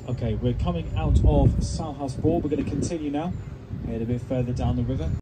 Okay, we're coming out of Salhouse Port. We're going to continue now, head a bit further down the river.